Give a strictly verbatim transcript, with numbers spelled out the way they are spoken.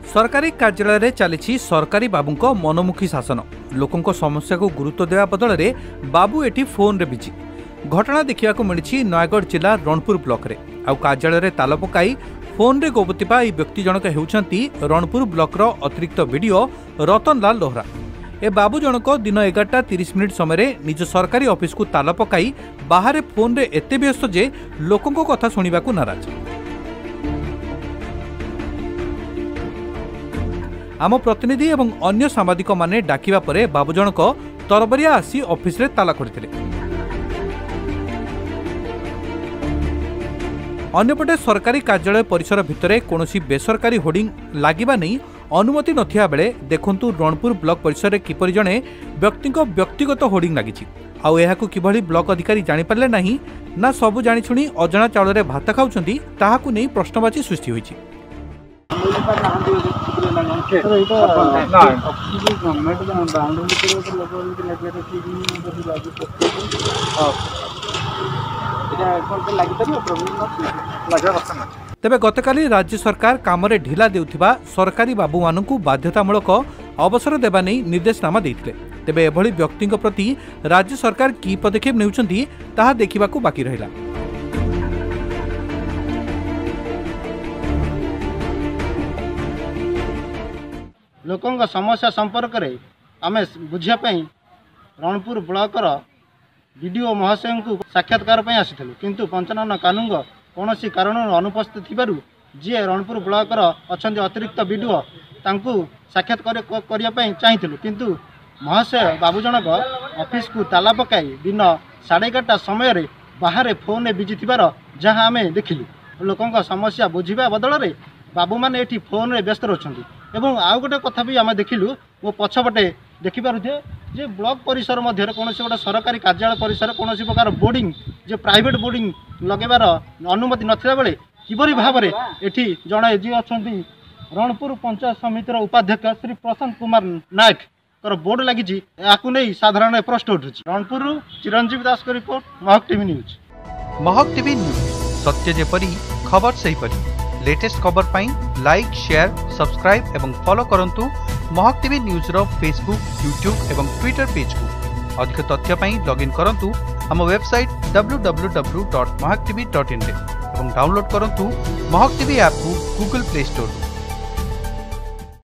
सरकारी कार्यालय रे चली सरकारी बाबू को मनमुखी शासन। लोकों समस्या को गुरुत्व देवा बदल में बाबू एटी फोन रे बिजी। घटना देखा मिली नयगढ़ जिला रणपुर ब्लॉक रे। आउ कार्यालय रे ताला पकाई फोन रे गोबुतिबा ए व्यक्ति जनक हेउछंती रणपुर ब्लॉक रो अतिरिक्त वीडियो रतन लाल लोहरा। ए बाबू जनक दिन एगारटा तीस मिनिट समय निज सरकारी ऑफिस को ताला पकाई बाहर फोन रे एते व्यस्त जे लोकों कथा सुनिबा को नाराज। आम प्रतिनिधि एवं अन्य सांबादिक माने डाकिबा परे बाबू जनक तरबरिया आसी ऑफिस रे ताला खोलिथिले। अन्यपटे सरकारी कार्यालय परिसर भितरे कौनसी बेसरकारी होर्डिंग लागिबा नहीं अनुमति नथिया बेले देखंतु रणपुर ब्लॉक परिसर में किपरि जणे व्यक्ति व्यक्तिगत होर्डिंग लागिछि। आउ एहाकु किभଳି ब्लॉक अधिकारी जानि पारले नाही ना सबु जानि छुणी अजणा चाउल रे भात खाउछंती ताहाकु नै प्रश्नवाची सृष्टि होइछि। तेबे गतकाली राज्य सरकार काम रे ढिला देउथिबा सरकारी बाबू मानकु बाध्यतामूलक अवसर देबा नै निर्देशनामा दैथिले। तेबे एभଳି व्यक्तिଙ୍କ प्रति राज्य सरकार की पदक्षेप नेउछंती ताहा देखिबाकू बाकी रहिला। लोकों समस्या संपर्क में आम बुझा रणपुर ब्लॉकर विडीओ महाशय को साक्षात्कार आसीलु, किंतु पंचानन कानून कौन कारण अनुपस्थित थी जी रणपुर ब्लॉकर अच्छा अतिरिक्त विडीओ साक्षात्कार करने चाहिए, किंतु महाशय बाबू जनक ऑफिस को ताला पकाई दिन साढ़े एगारटा समय बाहर फोन में बिजी थी जहाँ आम देखिलु। लोकों समस्या बुझा बदल में बाबू मैंने ये फोन में व्यस्त रही। एवं आउ गोटे कथा भी आम देखिलु वो पछपटे देखिपे जे ब्लॉक परिसर मध्य कौन गोटे सरकारी कार्यालय परिसर कौन प्रकार बोर्डिंग जे प्राइवेट बोर्डिंग लगेबार अनुमति नथिला बेले किबरी भाव में एठी जड़े जी अच्छा रणपुर पंचायत समितिर उपाध्यक्ष श्री प्रशांत कुमार नायक कर बोर्ड लगी नहीं साधारण प्रश्न उठू। रणपुर चिरंजीव दास को report, Mahak TV news. Mahak TV news सत्य जेपरी खबर सही परी। लेटेस्ट खबर पाई लाइक शेयर सब्सक्राइब एवं फॉलो करंतु महक टीवी न्यूज रो फेसबुक यूट्यूब एवं ट्विटर पेज को। अधिक तथ्य पाई लॉगिन करंतु हम website W W W dot Mahak TV dot in रे एवं डाउनलोड करंतु महक टीवी ऐप को गूगल प्ले स्टोर।